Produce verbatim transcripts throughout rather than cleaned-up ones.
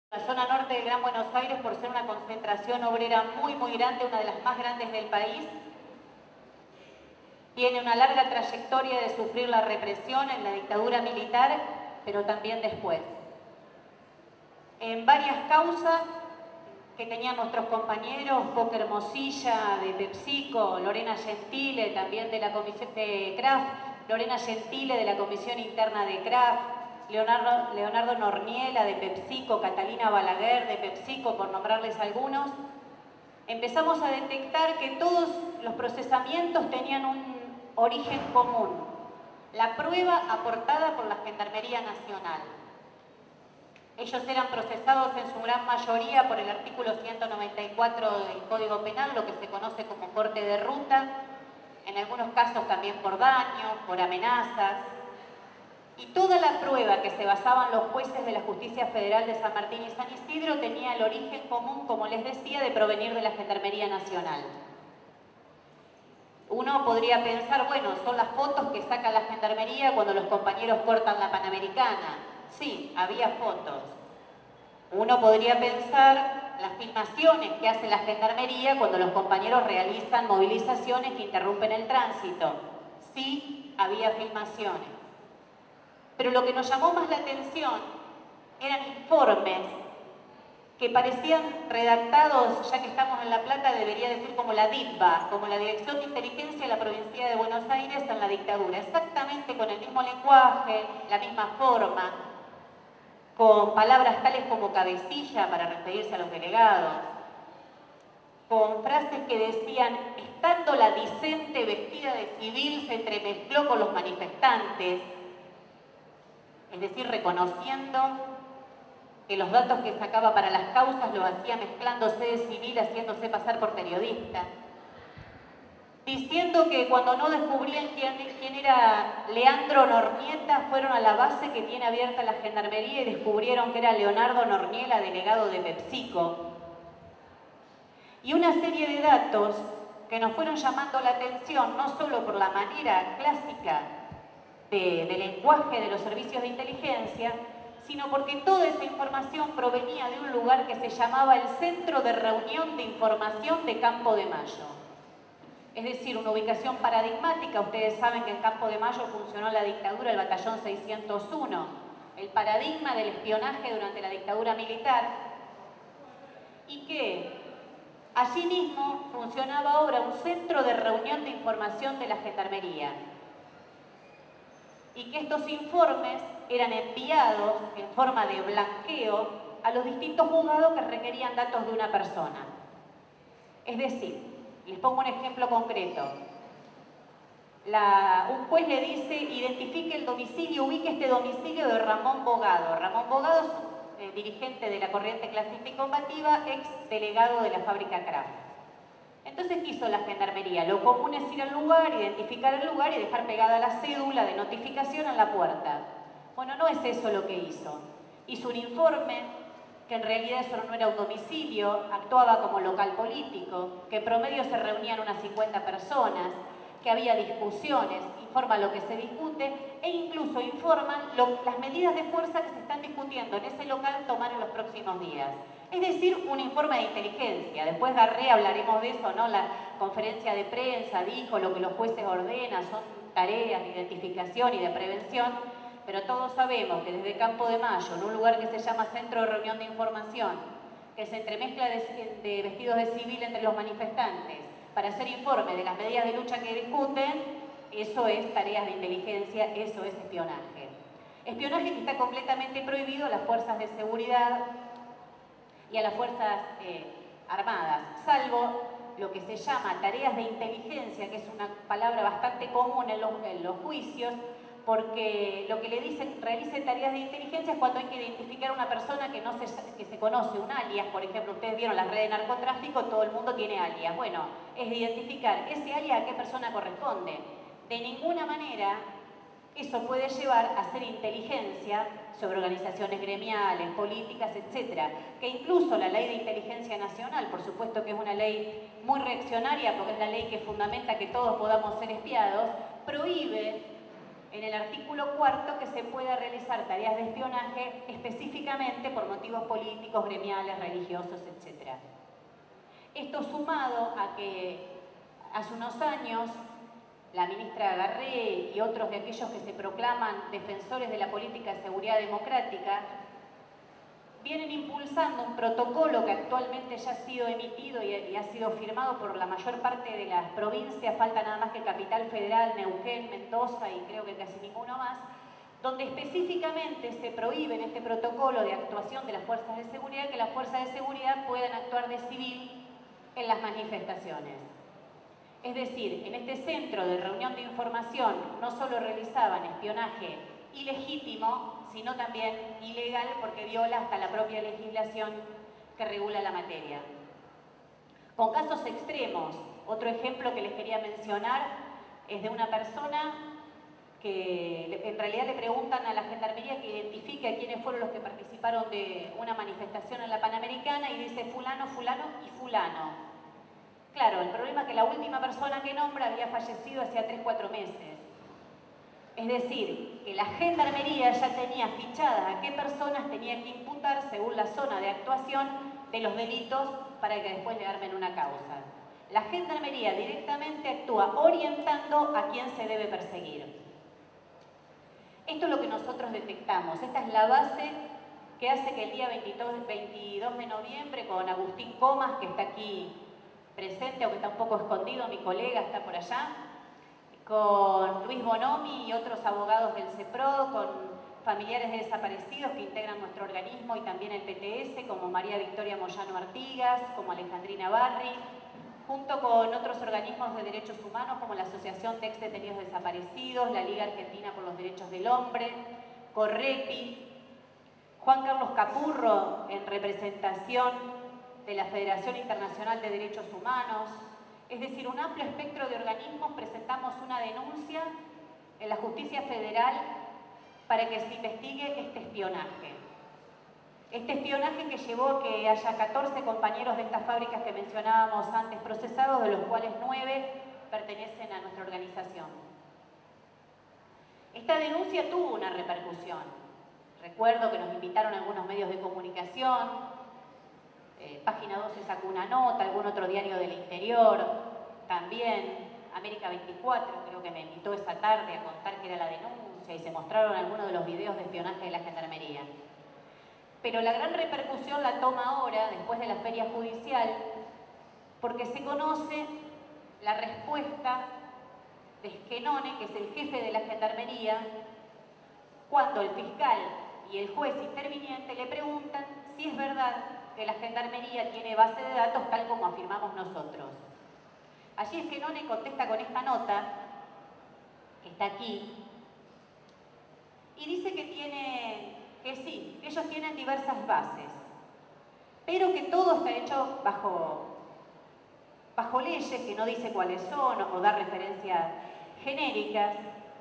La zona norte del Gran Buenos Aires, por ser una concentración obrera muy, muy grande, una de las más grandes del país, tiene una larga trayectoria de sufrir la represión en la dictadura militar, pero también después. En varias causas que tenían nuestros compañeros, Coque Hermosilla de PepsiCo, Lorena Gentile también de la Comisión de Kraft, Lorena Gentile de la Comisión Interna de Kraft, Leonardo, Leonardo Norniela de PepsiCo, Catalina Balaguer de PepsiCo, por nombrarles algunos, empezamos a detectar que todos los procesamientos tenían un origen común: la prueba aportada por la Gendarmería Nacional. Ellos eran procesados en su gran mayoría por el artículo ciento noventa y cuatro del Código Penal, lo que se conoce como corte de ruta, en algunos casos también por daño, por amenazas. Y toda la prueba que se basaban los jueces de la Justicia Federal de San Martín y San Isidro tenía el origen común, como les decía, de provenir de la Gendarmería Nacional. Uno podría pensar, bueno, son las fotos que saca la Gendarmería cuando los compañeros cortan la Panamericana. Sí, había fotos. Uno podría pensar las filmaciones que hace la Gendarmería cuando los compañeros realizan movilizaciones que interrumpen el tránsito. Sí, había filmaciones. Pero lo que nos llamó más la atención eran informes que parecían redactados, ya que estamos en La Plata, debería decir como la DITBA, como la Dirección de Inteligencia de la Provincia de Buenos Aires en la dictadura, exactamente con el mismo lenguaje, la misma forma, con palabras tales como cabecilla para referirse a los delegados, con frases que decían: estando la discente vestida de civil se entremezcló con los manifestantes, es decir, reconociendo que los datos que sacaba para las causas los hacía mezclándose de civil, haciéndose pasar por periodista, diciendo que cuando no descubrían quién, quién era Leandro Nornieta, fueron a la base que tiene abierta la Gendarmería y descubrieron que era Leonardo Norniela, delegado de PepsiCo. Y una serie de datos que nos fueron llamando la atención, no solo por la manera clásica de, de lenguaje de los servicios de inteligencia, sino porque toda esa información provenía de un lugar que se llamaba el Centro de Reunión de Información de Campo de Mayo. Es decir, una ubicación paradigmática. Ustedes saben que en Campo de Mayo funcionó la dictadura, el batallón seiscientos uno, el paradigma del espionaje durante la dictadura militar, y que allí mismo funcionaba ahora un centro de reunión de información de la Gendarmería, y que estos informes eran enviados en forma de blanqueo a los distintos juzgados que requerían datos de una persona. Es decir, les pongo un ejemplo concreto. La, un juez le dice: identifique el domicilio, ubique este domicilio de Ramón Bogado. Ramón Bogado es eh, dirigente de la corriente clasista y combativa, ex delegado de la fábrica Kraft. Entonces, ¿qué hizo la Gendarmería? Lo común es ir al lugar, identificar el lugar y dejar pegada la cédula de notificación en la puerta. Bueno, no es eso lo que hizo. Hizo un informe que en realidad eso no era un domicilio, actuaba como local político, que en promedio se reunían unas cincuenta personas, que había discusiones, informa lo que se discute e incluso informan lo, las medidas de fuerza que se están discutiendo en ese local tomar en los próximos días. Es decir, un informe de inteligencia. Después Garré, hablaremos de eso, ¿no? La conferencia de prensa dijo lo que los jueces ordenan, son tareas de identificación y de prevención, pero todos sabemos que desde Campo de Mayo, en un lugar que se llama Centro de Reunión de Información, que se entremezcla de, de vestidos de civil entre los manifestantes, para hacer informe de las medidas de lucha que discuten, eso es tareas de inteligencia, eso es espionaje. Espionaje que está completamente prohibido a las fuerzas de seguridad y a las fuerzas eh, armadas, salvo lo que se llama tareas de inteligencia, que es una palabra bastante común en los, en los juicios, porque lo que le dicen, realice tareas de inteligencia, es cuando hay que identificar a una persona que no se, que se conoce, un alias. Por ejemplo, ustedes vieron las redes de narcotráfico, todo el mundo tiene alias. Bueno, es identificar ese alias a qué persona corresponde. De ninguna manera eso puede llevar a hacer inteligencia sobre organizaciones gremiales, políticas, etcétera. Que incluso la Ley de Inteligencia Nacional, por supuesto que es una ley muy reaccionaria, porque es la ley que fundamenta que todos podamos ser espiados, prohíbe en el artículo cuarto que se pueda realizar tareas de espionaje específicamente por motivos políticos, gremiales, religiosos, etcétera. Esto sumado a que hace unos años la ministra Garré y otros de aquellos que se proclaman defensores de la política de seguridad democrática vienen impulsando un protocolo que actualmente ya ha sido emitido y ha sido firmado por la mayor parte de las provincias, falta nada más que Capital Federal, Neuquén, Mendoza y creo que casi ninguno más, donde específicamente se prohíbe en este protocolo de actuación de las fuerzas de seguridad que las fuerzas de seguridad puedan actuar de civil en las manifestaciones. Es decir, en este centro de reunión de información no solo realizaban espionaje ilegítimo, sino también ilegal porque viola hasta la propia legislación que regula la materia. Con casos extremos, otro ejemplo que les quería mencionar es de una persona que en realidad le preguntan a la Gendarmería que identifique a quiénes fueron los que participaron de una manifestación en la Panamericana y dice fulano, fulano y fulano. Claro, el problema es que la última persona que nombra había fallecido hacía tres, cuatro meses. Es decir, que la Gendarmería ya tenía fichadas a qué personas tenía que imputar según la zona de actuación de los delitos para que después le armen una causa. La Gendarmería directamente actúa orientando a quién se debe perseguir. Esto es lo que nosotros detectamos. Esta es la base que hace que el día veintidós de noviembre con Agustín Comas, que está aquí presente, aunque está un poco escondido, mi colega está por allá, con Luis Bonomi y otros abogados del CEPROD, con familiares de desaparecidos que integran nuestro organismo y también el P T S, como María Victoria Moyano Artigas, como Alejandrina Barri, junto con otros organismos de derechos humanos como la Asociación de Ex Detenidos Desaparecidos, la Liga Argentina por los Derechos del Hombre, Correpi, Juan Carlos Capurro en representación de la Federación Internacional de Derechos Humanos. Es decir, un amplio espectro de organismos presentamos una denuncia en la Justicia Federal para que se investigue este espionaje. Este espionaje que llevó a que haya catorce compañeros de estas fábricas que mencionábamos antes procesados, de los cuales nueve pertenecen a nuestra organización. Esta denuncia tuvo una repercusión. Recuerdo que nos invitaron a algunos medios de comunicación, Eh, Página doce sacó una nota, algún otro diario del interior, también América veinticuatro creo que me invitó esa tarde a contar que era la denuncia y se mostraron algunos de los videos de espionaje de la Gendarmería. Pero la gran repercusión la toma ahora, después de la feria judicial, porque se conoce la respuesta de Schenone, que es el jefe de la Gendarmería, cuando el fiscal y el juez interviniente le preguntan si es verdad que la Gendarmería tiene base de datos tal como afirmamos nosotros. Allí Schenone contesta con esta nota, que está aquí, y dice que, tiene, que sí, que ellos tienen diversas bases, pero que todo está hecho bajo, bajo leyes, que no dice cuáles son o da referencias genéricas.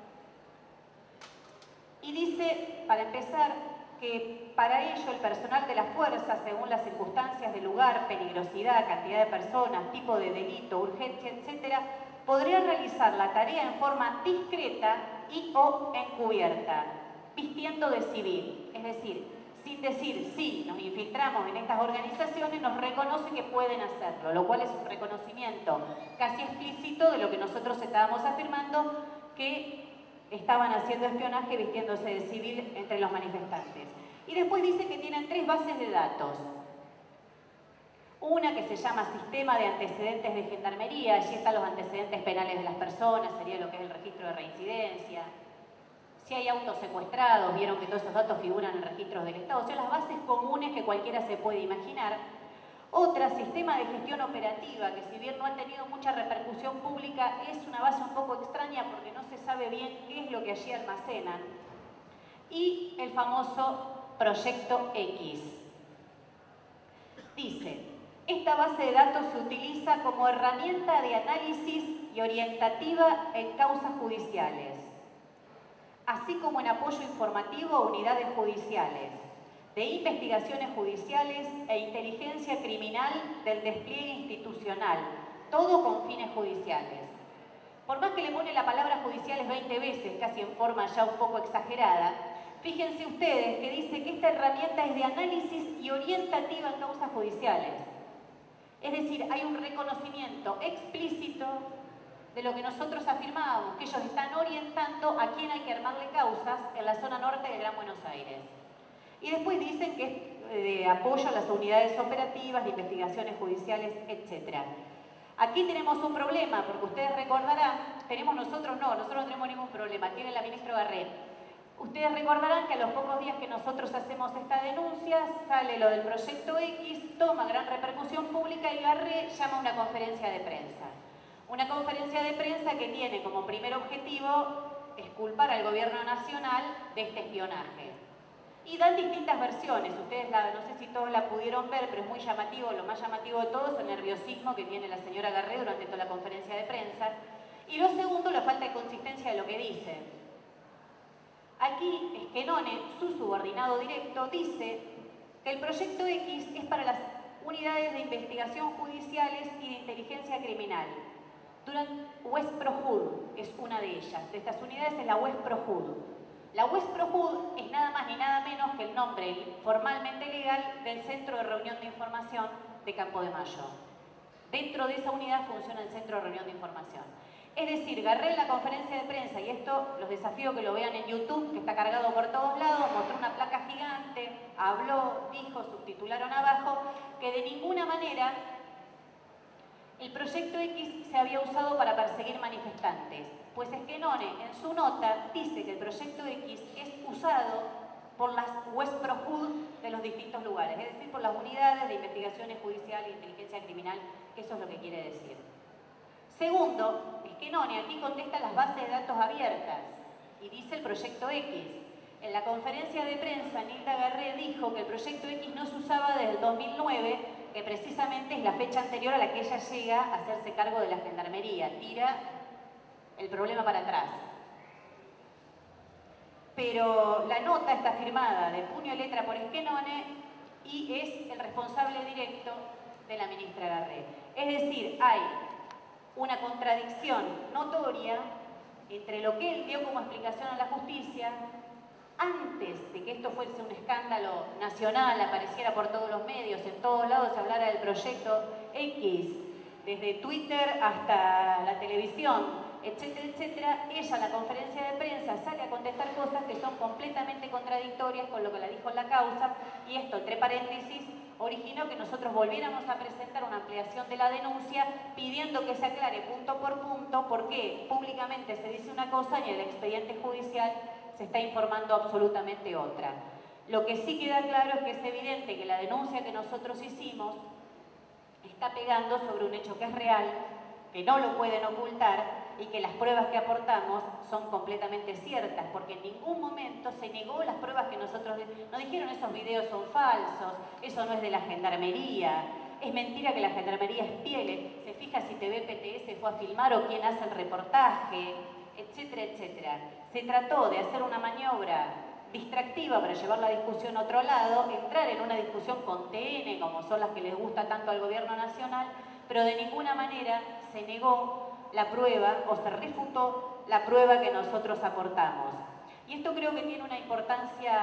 Y dice, para empezar, que para ello el personal de la fuerza, según las circunstancias del lugar, peligrosidad, cantidad de personas, tipo de delito, urgencia, etcétera, podría realizar la tarea en forma discreta y o encubierta, vistiendo de civil. Es decir, sin decir sí, nos infiltramos en estas organizaciones, nos reconoce que pueden hacerlo, lo cual es un reconocimiento casi explícito de lo que nosotros estábamos afirmando, que estaban haciendo espionaje vistiéndose de civil entre los manifestantes. Y después dice que tienen tres bases de datos. Una que se llama Sistema de Antecedentes de Gendarmería, allí están los antecedentes penales de las personas, sería lo que es el registro de reincidencia. Si hay autos secuestrados, vieron que todos esos datos figuran en registros del Estado. O sea, las bases comunes que cualquiera se puede imaginar. Otra, Sistema de Gestión Operativa, que si bien no ha tenido mucha repercusión pública, es una base un poco extraña porque no se sabe bien qué es lo que allí almacenan. Y el famoso Proyecto X. Dice, esta base de datos se utiliza como herramienta de análisis y orientativa en causas judiciales, así como en apoyo informativo a unidades judiciales, de investigaciones judiciales e inteligencia criminal del despliegue institucional, todo con fines judiciales. por más que le pone la palabra judiciales veinte veces, casi en forma ya un poco exagerada, fíjense ustedes que dice que esta herramienta es de análisis y orientativa en causas judiciales. Es decir, hay un reconocimiento explícito de lo que nosotros afirmábamos, que ellos están orientando a quién hay que armarle causas en la zona norte del Gran Buenos Aires. Y después dicen que es de apoyo a las unidades operativas, de investigaciones judiciales, etcétera. Aquí tenemos un problema, porque ustedes recordarán, tenemos nosotros no, nosotros no tenemos ningún problema, tiene la ministra Garré. Ustedes recordarán que a los pocos días que nosotros hacemos esta denuncia, sale lo del proyecto X, toma gran repercusión pública y Garré llama a una conferencia de prensa. Una conferencia de prensa que tiene como primer objetivo exculpar al gobierno nacional de este espionaje. Y dan distintas versiones, ustedes la, no sé si todos la pudieron ver, pero es muy llamativo, lo más llamativo de todo es el nerviosismo que tiene la señora Garré durante toda la conferencia de prensa. Y lo segundo, la falta de consistencia de lo que dice. Aquí, Schenone, su subordinado directo, dice que el proyecto X es para las unidades de investigación judiciales y de inteligencia criminal. Durante WESPROJUD es una de ellas, de estas unidades es la WESPROJUD. La WESPROJUD es nada más ni nada menos que el nombre formalmente legal del Centro de Reunión de Información de Campo de Mayo. Dentro de esa unidad funciona el Centro de Reunión de Información. Es decir, Garré en la conferencia de prensa, y esto los desafío que lo vean en YouTube, que está cargado por todos lados, mostró una placa gigante, habló, dijo, subtitularon abajo, que de ninguna manera el proyecto X se había usado para perseguir manifestantes, pues Schenone en su nota dice que el proyecto X es usado por las WESPROJUD de los distintos lugares, es decir, por las unidades de investigaciones judiciales e inteligencia criminal, que eso es lo que quiere decir. Segundo, Schenone aquí contesta las bases de datos abiertas y dice el proyecto X. En la conferencia de prensa, Nilda Garré dijo que el proyecto X no se usaba desde el dos mil nueve, que precisamente es la fecha anterior a la que ella llega a hacerse cargo de la gendarmería. Tira el problema para atrás. Pero la nota está firmada de puño y letra por Schenone y es el responsable directo de la ministra Garré. Es decir, hay una contradicción notoria entre lo que él dio como explicación a la justicia antes de que esto fuese un escándalo nacional, apareciera por todos los medios, en todos lados se hablara del proyecto X, desde Twitter hasta la televisión, etcétera, etcétera, ella en la conferencia de prensa sale a contestar cosas que son completamente contradictorias con lo que la dijo en la causa, y esto, entre paréntesis, originó que nosotros volviéramos a presentar una ampliación de la denuncia pidiendo que se aclare punto por punto por qué públicamente se dice una cosa y en el expediente judicial se está informando absolutamente otra. Lo que sí queda claro es que es evidente que la denuncia que nosotros hicimos está pegando sobre un hecho que es real, que no lo pueden ocultar y que las pruebas que aportamos son completamente ciertas, porque en ningún momento se negó las pruebas que nosotros... No dijeron esos videos son falsos, eso no es de la gendarmería, es mentira que la gendarmería espiele, se fija si T V P T S fue a filmar o quién hace el reportaje, etcétera, etcétera. Se trató de hacer una maniobra distractiva para llevar la discusión a otro lado, entrar en una discusión con T N, como son las que les gusta tanto al gobierno nacional, pero de ninguna manera se negó la prueba o se refutó la prueba que nosotros aportamos. Y esto creo que tiene una importancia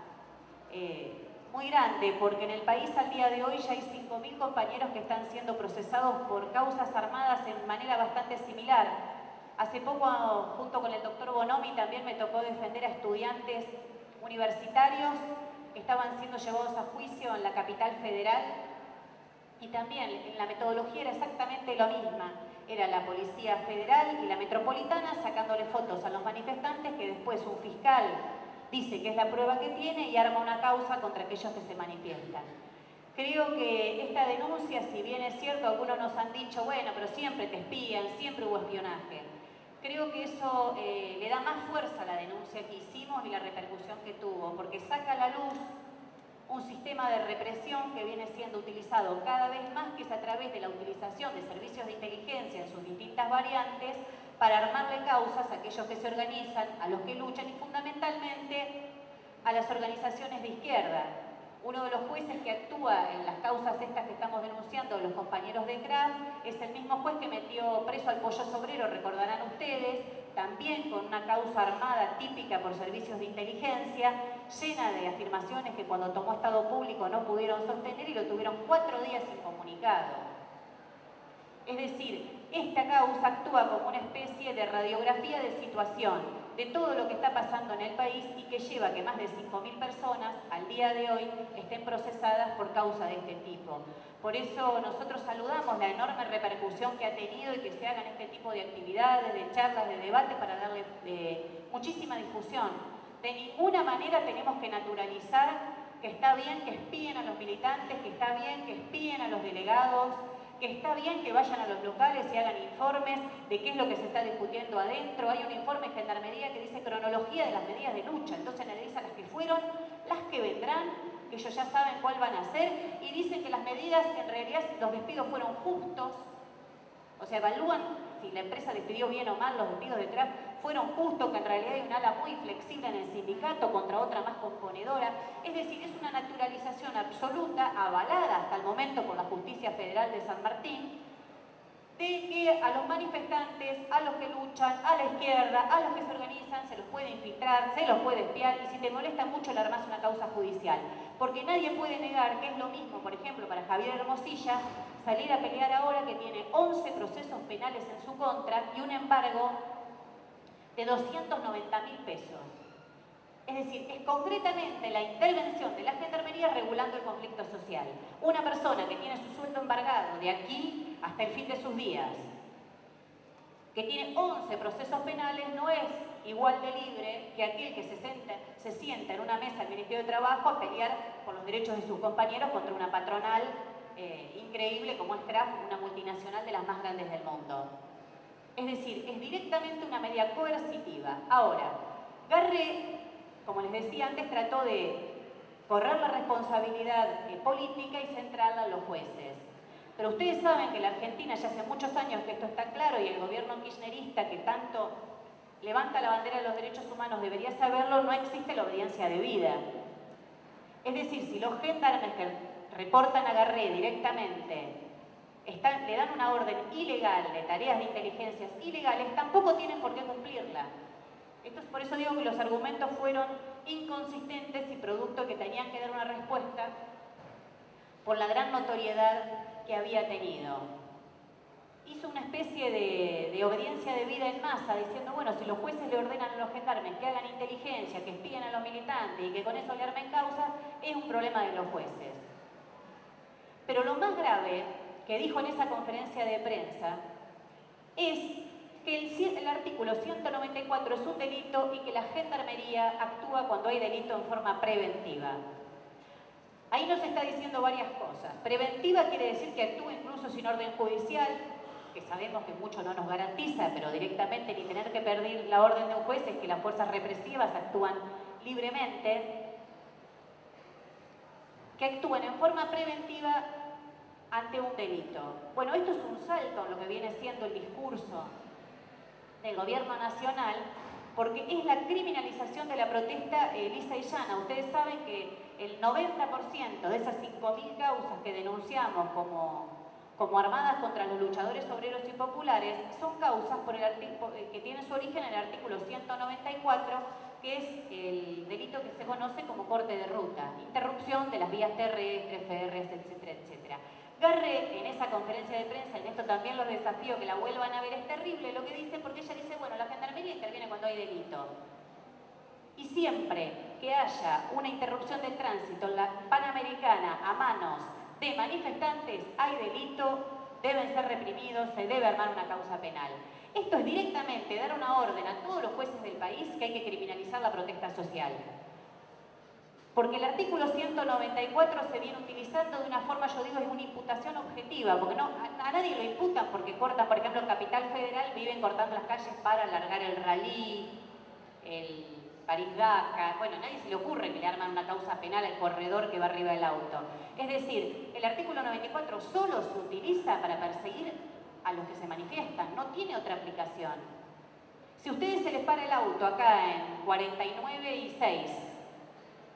eh, muy grande, porque en el país al día de hoy ya hay cinco mil compañeros que están siendo procesados por causas armadas en manera bastante similar. Hace poco, junto con el doctor Bonomi, también me tocó defender a estudiantes universitarios que estaban siendo llevados a juicio en la capital federal, y también la metodología era exactamente la misma. Era la Policía Federal y la Metropolitana sacándole fotos a los manifestantes que después un fiscal dice que es la prueba que tiene y arma una causa contra aquellos que se manifiestan. Creo que esta denuncia, si bien es cierto, algunos nos han dicho, bueno, pero siempre te espían, siempre hubo espionaje. Creo que eso eh, le da más fuerza a la denuncia que hicimos y la repercusión que tuvo, porque saca a la luz un sistema de represión que viene siendo utilizado cada vez más, que es a través de la utilización de servicios de inteligencia en sus distintas variantes para armarle causas a aquellos que se organizan, a los que luchan y fundamentalmente a las organizaciones de izquierda. Uno de los jueces que actúa en las causas estas que estamos denunciando, los compañeros de C R A F, es el mismo juez que metió preso al Pollo Obrero, recordarán ustedes, también con una causa armada típica por servicios de inteligencia, llena de afirmaciones que cuando tomó Estado Público no pudieron sostener y lo tuvieron cuatro días incomunicado. Es decir, esta causa actúa como una especie de radiografía de situación de todo lo que está pasando en el país y que lleva a que más de cinco mil personas al día de hoy estén procesadas por causa de este tipo. Por eso nosotros saludamos la enorme repercusión que ha tenido y que se hagan este tipo de actividades, de charlas, de debates para darle eh, muchísima difusión. De ninguna manera tenemos que naturalizar que está bien que espíen a los militantes, que está bien que espíen a los delegados, que está bien que vayan a los locales y hagan informes de qué es lo que se está discutiendo adentro. Hay un informe de Gendarmería que dice cronología de las medidas de lucha, entonces analizan las que fueron, las que vendrán, que ellos ya saben cuál van a ser, y dicen que las medidas, en realidad los despidos fueron justos, o sea, evalúan si la empresa despidió bien o mal los despidos de C R A F, fueron justos, que en realidad hay un ala muy flexible en el sindicato contra otra más componedora. Es decir, es una naturalización absoluta, avalada hasta el momento por la Justicia Federal de San Martín, de que a los manifestantes, a los que luchan, a la izquierda, a los que se organizan, se los puede infiltrar, se los puede espiar, y si te molesta mucho le armás una causa judicial. Porque nadie puede negar que es lo mismo, por ejemplo, para Javier Hermosilla, salir a pelear ahora que tiene once procesos penales en su contra y un embargo de doscientos noventa mil pesos. Es decir, es concretamente la intervención de la Gendarmería regulando el conflicto social. Una persona que tiene su sueldo embargado de aquí hasta el fin de sus días, que tiene once procesos penales, no es igual de libre que aquel que se sienta, se sienta en una mesa del Ministerio de Trabajo a pelear por los derechos de sus compañeros contra una patronal eh, increíble como es C R A F, una multinacional de las más grandes del mundo. Es decir, es directamente una medida coercitiva. Ahora, Garré, como les decía antes, trató de correr la responsabilidad eh, política y centrarla en los jueces. Pero ustedes saben que en la Argentina ya hace muchos años que esto está claro y el gobierno kirchnerista que tanto levanta la bandera de los derechos humanos debería saberlo, no existe la obediencia debida. Es decir, si los gendarmes que reportan a Garré directamente están, le dan una orden ilegal de tareas de inteligencias ilegales, tampoco tienen por qué cumplirla. Esto es por eso digo que los argumentos fueron inconsistentes y producto que tenían que dar una respuesta por la gran notoriedad que había tenido. Hizo una especie de, de obediencia debida en masa, diciendo, bueno, si los jueces le ordenan a los gendarmes que hagan inteligencia, que espíen a los militantes y que con eso le armen causa, es un problema de los jueces. Pero lo más grave que dijo en esa conferencia de prensa es que el, el artículo ciento noventa y cuatro es un delito y que la Gendarmería actúa cuando hay delito en forma preventiva. Ahí nos está diciendo varias cosas. Preventiva quiere decir que actúa incluso sin orden judicial, que sabemos que mucho no nos garantiza, pero directamente ni tener que pedir la orden de un juez es que las fuerzas represivas actúan libremente, que actúen en forma preventiva ante un delito. Bueno, esto es un salto en lo que viene siendo el discurso del gobierno nacional, porque es la criminalización de la protesta eh, lisa y llana. Ustedes saben que el noventa por ciento de esas cinco mil causas que denunciamos como, como armadas contra los luchadores obreros y populares son causas por el que tienen su origen en el artículo ciento noventa y cuatro, que es el delito que se conoce como corte de ruta, interrupción de las vías terrestres, férreas, etcétera, etcétera. Garré, en esa conferencia de prensa, en esto también los desafío que la vuelvan a ver, es terrible lo que dice, porque ella dice, bueno, la Gendarmería interviene cuando hay delito. Y siempre que haya una interrupción de tránsito en la Panamericana a manos de manifestantes, hay delito, deben ser reprimidos, se debe armar una causa penal. Esto es directamente dar una orden a todos los jueces del país que hay que criminalizar la protesta social. Porque el artículo ciento noventa y cuatro se viene utilizando de una forma, yo digo, es una imputación objetiva, porque no, a, a nadie lo imputan porque cortan, por ejemplo, en Capital Federal viven cortando las calles para alargar el rally, el París-Dakar. Bueno, a nadie se le ocurre que le arman una causa penal al corredor que va arriba del auto. Es decir, el artículo noventa y cuatro solo se utiliza para perseguir a los que se manifiestan, no tiene otra aplicación. Si a ustedes se les para el auto acá en cuarenta y nueve y seis,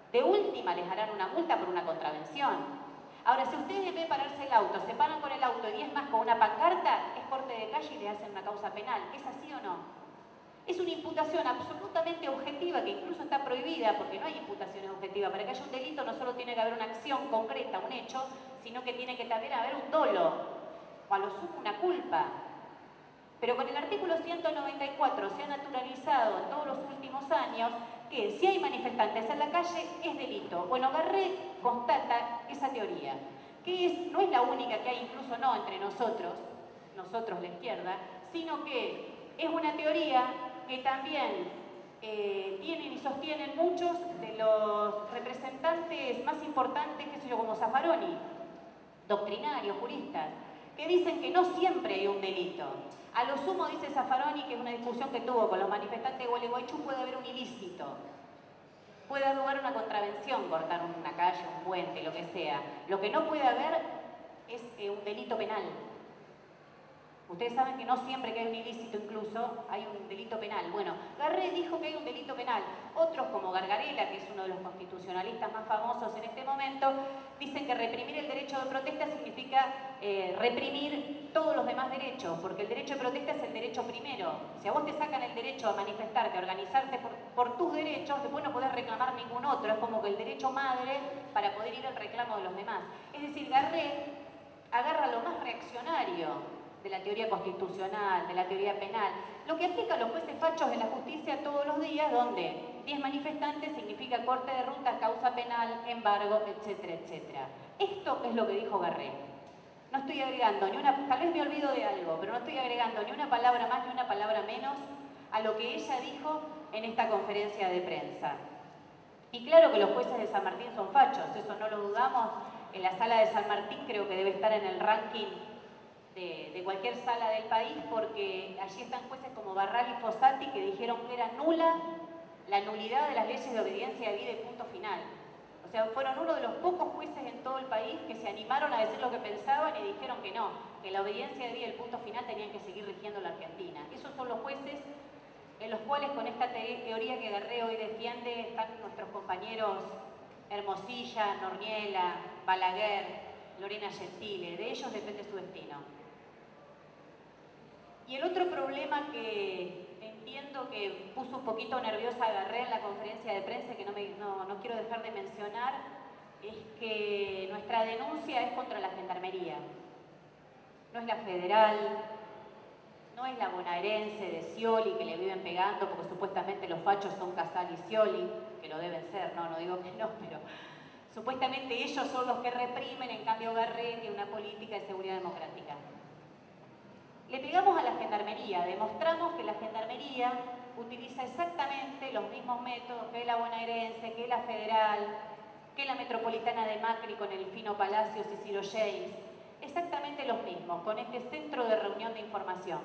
De última les harán una multa por una contravención. Ahora, si ustedes en vez de pararse el auto, se paran con el auto y diez más con una pancarta, es corte de calle y le hacen una causa penal. ¿Es así o no? Es una imputación absolutamente objetiva, que incluso está prohibida, porque no hay imputaciones objetivas. Para que haya un delito no solo tiene que haber una acción concreta, un hecho, sino que tiene que también haber un dolo, o a lo sumo una culpa. Pero con el artículo ciento noventa y cuatro se ha naturalizado en todos los últimos años que si hay manifestantes en la calle es delito. Bueno, Garré constata esa teoría, que es, no es la única que hay, incluso no entre nosotros, nosotros la izquierda, sino que es una teoría que también eh, tienen y sostienen muchos de los representantes más importantes, qué sé yo, como Zaffaroni, doctrinarios, juristas, que dicen que no siempre hay un delito. A lo sumo, dice Zaffaroni, que es una discusión que tuvo con los manifestantes de Gualeguaychú, puede haber un ilícito. Puede haber una contravención, cortar una calle, un puente, lo que sea. Lo que no puede haber es eh, un delito penal. Ustedes saben que no siempre que hay un ilícito incluso hay un delito penal. Bueno, Garré dijo que hay un delito penal. Otros, como Gargarella, que es uno de los constitucionalistas más famosos en este momento, dicen que reprimir el derecho de protesta significa eh, reprimir todos los demás derechos, porque el derecho de protesta es el derecho primero. Si a vos te sacan el derecho a manifestarte, a organizarte por, por tus derechos, después no podés reclamar ningún otro. Es como que el derecho madre para poder ir al reclamo de los demás. Es decir, Garré agarra lo más reaccionario de la teoría constitucional, de la teoría penal, lo que aplican los jueces fachos de la justicia todos los días, donde diez manifestantes significa corte de ruta, causa penal, embargo, etcétera, etcétera. Esto es lo que dijo Garré. No estoy agregando ni una, tal vez me olvido de algo, pero no estoy agregando ni una palabra más ni una palabra menos a lo que ella dijo en esta conferencia de prensa. Y claro que los jueces de San Martín son fachos, eso no lo dudamos. En la sala de San Martín creo que debe estar en el ranking De, de cualquier sala del país, porque allí están jueces como Barral y Fossati que dijeron que era nula la nulidad de las leyes de obediencia debida y punto final. O sea, fueron uno de los pocos jueces en todo el país que se animaron a decir lo que pensaban y dijeron que no, que la obediencia debida y el punto final tenían que seguir rigiendo la Argentina. Esos son los jueces en los cuales, con esta te teoría que Garré hoy defiende, están nuestros compañeros Hermosilla, Norniela, Balaguer, Lorena Gentile. De ellos depende su destino. Y el otro problema que entiendo que puso un poquito nerviosa a Garré en la conferencia de prensa, que no, me, no, no quiero dejar de mencionar, es que nuestra denuncia es contra la Gendarmería. No es la federal, no es la bonaerense de Scioli que le viven pegando, porque supuestamente los fachos son Casal y Scioli, que lo deben ser, no, no digo que no, pero supuestamente ellos son los que reprimen, en cambio Garré tiene una política de seguridad democrática. Le pegamos a la Gendarmería, demostramos que la Gendarmería utiliza exactamente los mismos métodos que la bonaerense, que la federal, que la metropolitana de Macri con el Fino Palacios y Ciro James, exactamente los mismos, con este centro de reunión de información.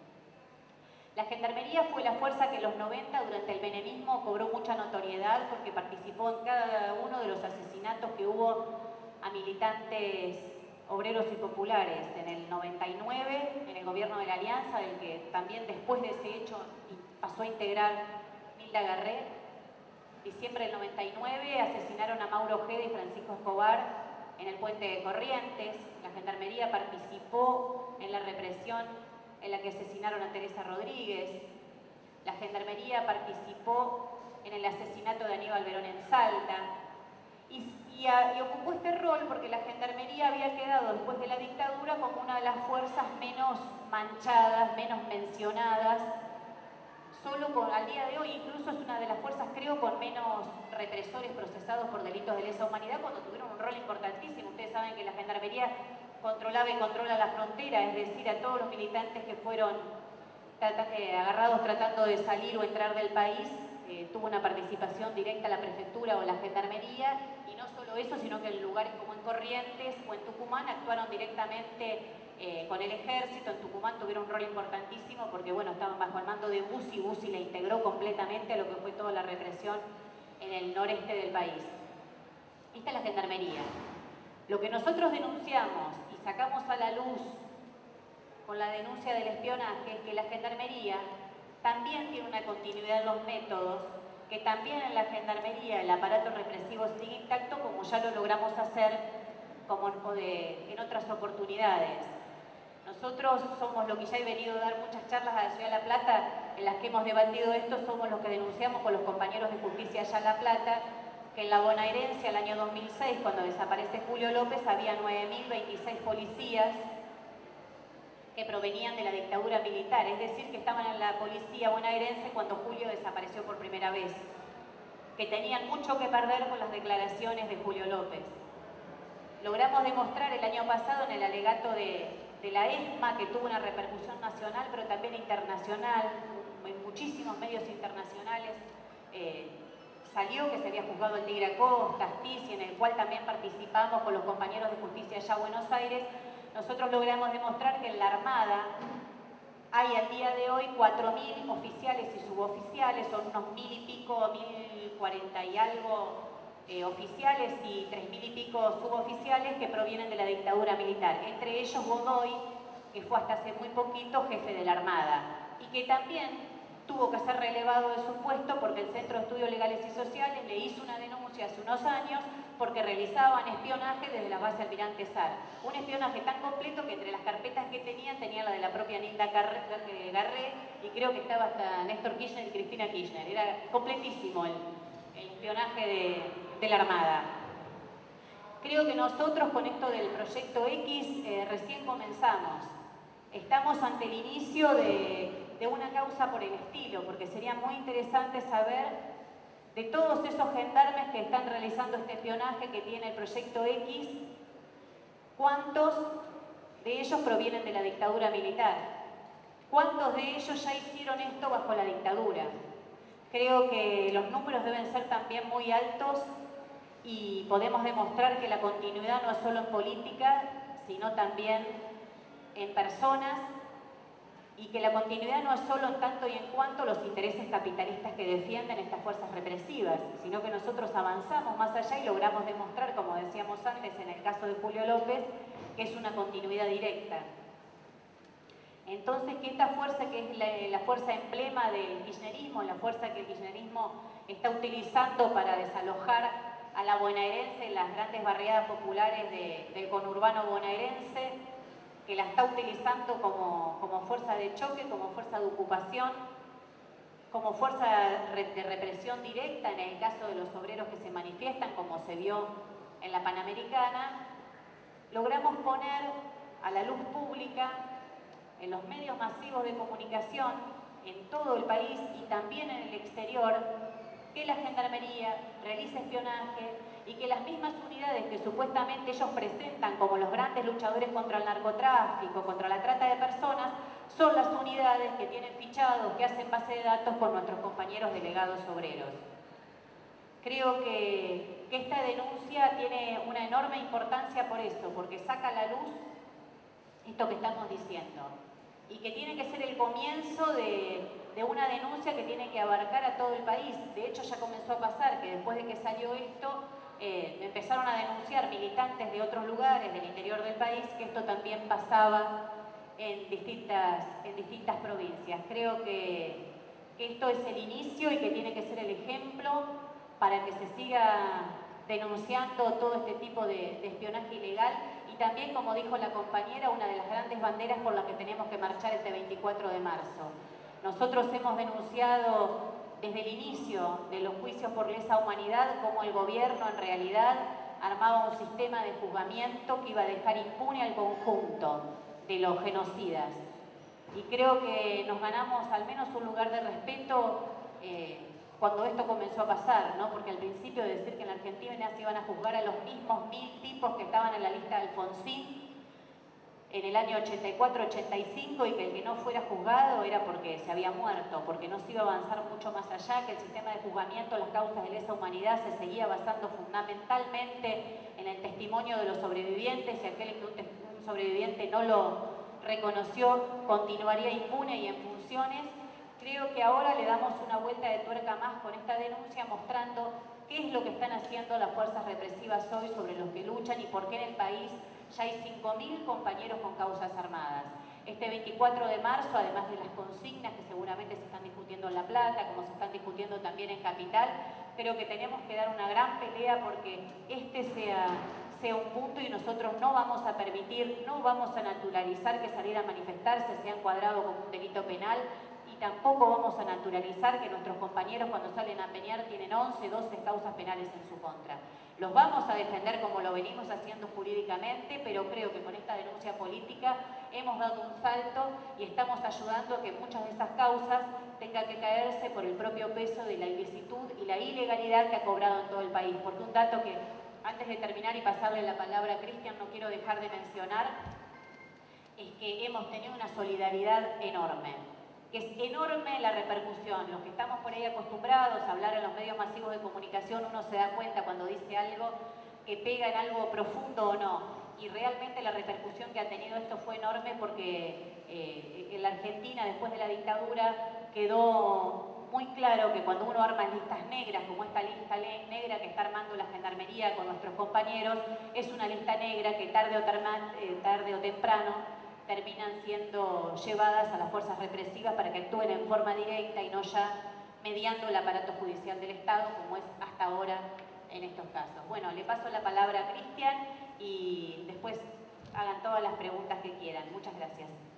La Gendarmería fue la fuerza que en los noventa, durante el menemismo, cobró mucha notoriedad porque participó en cada uno de los asesinatos que hubo a militantes obreros y populares. En el noventa y nueve, en el gobierno de la Alianza, del que también después de ese hecho pasó a integrar Nilda Garré. Diciembre del noventa y nueve asesinaron a Mauro Ojeda y Francisco Escobar en el puente de Corrientes. La Gendarmería participó en la represión en la que asesinaron a Teresa Rodríguez. La Gendarmería participó en el asesinato de Aníbal Verón en Salta. Y, y, a, y ocupó este rol porque la Gendarmería había quedado después de la dictadura como una de las fuerzas menos manchadas, menos mencionadas. Solo con, al día de hoy incluso es una de las fuerzas, creo, con menos represores procesados por delitos de lesa humanidad, cuando tuvieron un rol importantísimo. Ustedes saben que la Gendarmería controlaba y controla la frontera, es decir, a todos los militantes que fueron trata, eh, agarrados tratando de salir o entrar del país, eh, tuvo una participación directa la prefectura o la Gendarmería, y no solo eso, sino que en lugares como en Corrientes o en Tucumán actuaron directamente eh, con el ejército. En Tucumán tuvieron un rol importantísimo porque, bueno, estaban bajo el mando de Bussi, Bussi la integró completamente a lo que fue toda la represión en el noreste del país. Esta es la Gendarmería. Lo que nosotros denunciamos y sacamos a la luz con la denuncia del espionaje es que la Gendarmería también tiene una continuidad en los métodos que también en la Gendarmería el aparato represivo sigue intacto, como ya lo logramos hacer como en otras oportunidades. Nosotros somos lo que ya he venido a dar muchas charlas a la Ciudad de La Plata, en las que hemos debatido esto, somos los que denunciamos con los compañeros de justicia allá en La Plata, que en la bonaerense, el año dos mil seis, cuando desaparece Julio López, había nueve mil veintiséis policías que provenían de la dictadura militar, es decir, que estaban en la policía bonaerense cuando Julio desapareció por primera vez, que tenían mucho que perder con las declaraciones de Julio López. Logramos demostrar el año pasado en el alegato de, de la ESMA, que tuvo una repercusión nacional, pero también internacional, en muchísimos medios internacionales, eh, salió que se había juzgado el Tigre Acosta, Astiz, en el cual también participamos con los compañeros de justicia allá en Buenos Aires. Nosotros logramos demostrar que en la Armada hay al día de hoy cuatro mil oficiales y suboficiales, son unos mil y pico, mil cuarenta y algo eh, oficiales y tres mil y pico suboficiales que provienen de la dictadura militar. Entre ellos Godoy, que fue hasta hace muy poquito jefe de la Armada y que también tuvo que ser relevado de su puesto porque el Centro de Estudios Legales y Sociales le hizo una denuncia hace unos años porque realizaban espionaje desde la base Almirante Sar. Un espionaje tan completo que entre las carpetas que tenían, tenía la de la propia Nilda Garré y creo que estaba hasta Néstor Kirchner y Cristina Kirchner. Era completísimo el, el espionaje de, de la Armada. Creo que nosotros con esto del Proyecto X eh, recién comenzamos. Estamos ante el inicio de... de una causa por el estilo, porque sería muy interesante saber de todos esos gendarmes que están realizando este espionaje que tiene el Proyecto X, cuántos de ellos provienen de la dictadura militar, cuántos de ellos ya hicieron esto bajo la dictadura. Creo que los números deben ser también muy altos y podemos demostrar que la continuidad no es solo en política, sino también en personas, y que la continuidad no es solo en tanto y en cuanto los intereses capitalistas que defienden estas fuerzas represivas, sino que nosotros avanzamos más allá y logramos demostrar, como decíamos antes en el caso de Julio López, que es una continuidad directa. Entonces, que esta fuerza, que es la, la fuerza emblema del kirchnerismo, la fuerza que el kirchnerismo está utilizando para desalojar a la bonaerense en las grandes barriadas populares de, del conurbano bonaerense, que la está utilizando como, como fuerza de choque, como fuerza de ocupación, como fuerza de represión directa en el caso de los obreros que se manifiestan, como se vio en la Panamericana, logramos poner a la luz pública, en los medios masivos de comunicación, en todo el país y también en el exterior, que la Gendarmería realiza espionaje y que las mismas unidades que supuestamente ellos presentan como los grandes luchadores contra el narcotráfico, contra la trata de personas, son las unidades que tienen fichados, que hacen base de datos con nuestros compañeros delegados obreros. Creo que, que esta denuncia tiene una enorme importancia por esto, porque saca a la luz esto que estamos diciendo y que tiene que ser el comienzo de, de una denuncia que tiene que abarcar a todo el país. De hecho, ya comenzó a pasar que después de que salió esto, eh, empezaron a denunciar militantes de otros lugares del interior del país que esto también pasaba en distintas, en distintas provincias. Creo que, que esto es el inicio y que tiene que ser el ejemplo para que se siga denunciando todo este tipo de, de espionaje ilegal y también, como dijo la compañera, una de las grandes banderas por las que tenemos que marchar este veinticuatro de marzo. Nosotros hemos denunciado desde el inicio de los juicios por lesa humanidad cómo el gobierno en realidad armaba un sistema de juzgamiento que iba a dejar impune al conjunto de los genocidas. Y creo que nos ganamos al menos un lugar de respeto eh, cuando esto comenzó a pasar, ¿no? Porque al principio de decir que en la Argentina se iban a juzgar a los mismos mil tipos que estaban en la lista de Alfonsín en el año ochenta y cuatro ochenta y cinco y que el que no fuera juzgado era porque se había muerto, porque no se iba a avanzar mucho más allá, que el sistema de juzgamiento, las causas de lesa humanidad se seguía basando fundamentalmente en el testimonio de los sobrevivientes y aquel que un, un sobreviviente no lo reconoció continuaría impune y en funciones. Creo que ahora le damos una vuelta de tuerca más con esta denuncia mostrando qué es lo que están haciendo las fuerzas represivas hoy sobre los que luchan y por qué en el país ya hay cinco mil compañeros con causas armadas. Este veinticuatro de marzo, además de las consignas que seguramente se están discutiendo en La Plata, como se están discutiendo también en Capital, creo que tenemos que dar una gran pelea porque este sea, sea un punto y nosotros no vamos a permitir, no vamos a naturalizar que salir a manifestarse sea encuadrado como un delito penal y tampoco vamos a naturalizar que nuestros compañeros cuando salen a peñar tienen once, doce causas penales en su contra. Los vamos a defender como lo venimos haciendo jurídicamente, pero creo que con esta denuncia política hemos dado un salto y estamos ayudando a que muchas de esas causas tengan que caerse por el propio peso de la ilicitud y la ilegalidad que ha cobrado en todo el país. Porque un dato que, antes de terminar y pasarle la palabra a Cristian, no quiero dejar de mencionar, es que hemos tenido una solidaridad enorme. Que es enorme la repercusión. Los que estamos por ahí acostumbrados a hablar en los medios masivos de comunicación, uno se da cuenta cuando dice algo que pega en algo profundo o no. Y realmente la repercusión que ha tenido esto fue enorme porque eh, en la Argentina, después de la dictadura, quedó muy claro que cuando uno arma listas negras, como esta lista negra que está armando la Gendarmería con nuestros compañeros, es una lista negra que tarde o, eh, tarde o temprano terminan siendo llevadas a las fuerzas represivas para que actúen en forma directa y no ya mediando el aparato judicial del Estado, como es hasta ahora en estos casos. Bueno, le paso la palabra a Cristian y después hagan todas las preguntas que quieran. Muchas gracias.